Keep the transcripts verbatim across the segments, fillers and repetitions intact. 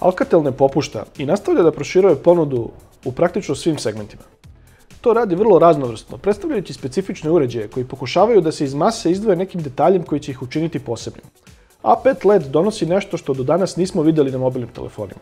Alcatel ne popušta i nastavlja da proširuje ponudu u praktično svim segmentima. To radi vrlo raznovrsno, predstavljajući specifične uređaje koji pokušavaju da se iz mase izdvoje nekim detaljem koji će ih učiniti posebnim. A pet L E D donosi nešto što do danas nismo vidjeli na mobilnim telefonima.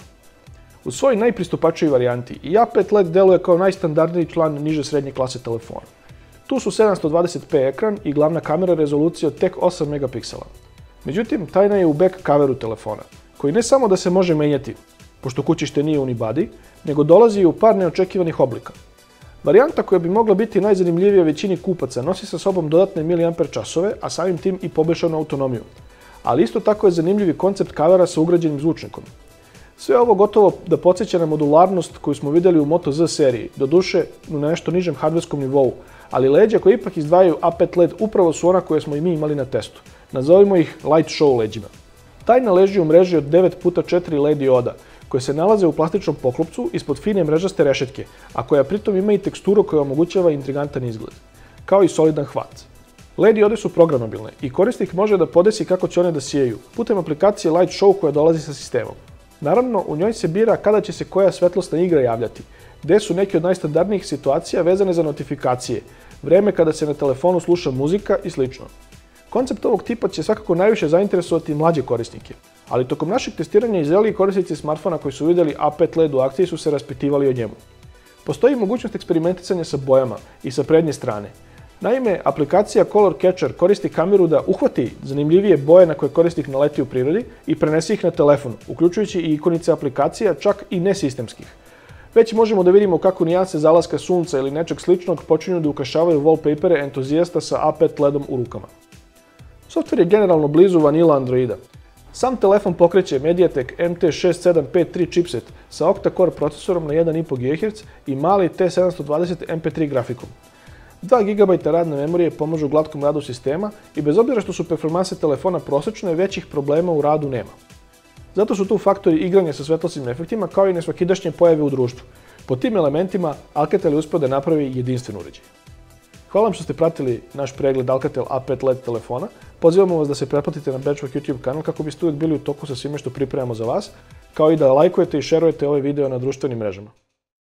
U svojoj najpristupačnijoj varijanti i A pet L E D deluje kao najstandardniji član niže srednje klase telefona. Tu su sedamsto dvadeset p ekran i glavna kamera rezolucija od tek osam megapiksela. Međutim, tajna je u back coveru telefona, koji ne samo da se može menjati, pošto kućište nije unibody, nego dolazi i u par neočekivanih oblika. Varijanta koja bi mogla biti najzanimljivija većini kupaca nosi sa sobom dodatne miliamper časove, a samim tim i poboljšanu autonomiju. Ali isto tako je zanimljiv i koncept kavera sa ugrađenim zvučnikom. Sve ovo gotovo da podsjeća na modularnost koju smo vidjeli u Moto Z seriji, doduše na nešto nižem hardverskom nivou, ali leđa koje ipak izdvajaju A pet L E D upravo su ona koje smo i mi imali na testu. Nazovimo ih light show leđima. Tajna leži u mreži od devet puta četiri L E D dioda, koje se nalaze u plastičnom poklopcu ispod fine mrežaste rešetke, a koja pritom ima i teksturu koja omogućava intrigantan izgled, kao i solidan hvat. L E D diode su programabilne i korisnik može da podesi kako će one da sijaju, putem aplikacije Light Show koja dolazi sa sistemom. Naravno, u njoj se bira kada će se koja svetlosna igra javljati, gde su neke od najstandardnijih situacija vezane za notifikacije, vreme kada se na telefonu sluša muzika i slično. Koncept ovog tipa će svakako najviše zainteresovati mlađe korisnike, ali tokom našeg testiranja i zreliji korisnici smartfona koji su vidjeli A pet L E D u akciji su se raspitivali o njemu. Postoji mogućnost eksperimentisanja sa bojama i sa prednje strane. Naime, aplikacija Color Catcher koristi kameru da uhvati zanimljivije boje na koje korisnik naleti u prirodi i prenese ih na telefon, uključujući i ikonice aplikacija, čak i nesistemskih. Već možemo da vidimo kako nijanse zalaska sunca ili nečeg sličnog počinju da ukrašavaju wallpapere entuzijasta sa A pet L E D-om u rukama. Softver je generalno blizu vanila Androida. Sam telefon pokreće Mediatek M T šest sedam pet tri chipset sa octa-core procesorom na jedan i po gigaherca i mali T sedamsto dvadeset M P tri grafikom. dva gigabajta radne memorije pomažu glatkom radu sistema i bez obzira što su performanse telefona prosečne, većih problema u radu nema. Zato su tu faktori igranja sa svetlosnim efektima kao i nesvakidašnje pojave u društvu. Po tim elementima Alcatel je uspeo da napravi jedinstven uređaj. Hvala vam što ste pratili naš pregled Alcatel A pet L E D telefona. Pozivamo vas da se pretplatite na Bečvak YouTube kanal kako biste uvijek bili u toku sa svime što pripremamo za vas, kao i da lajkujete i šerujete ovaj video na društvenim mrežama.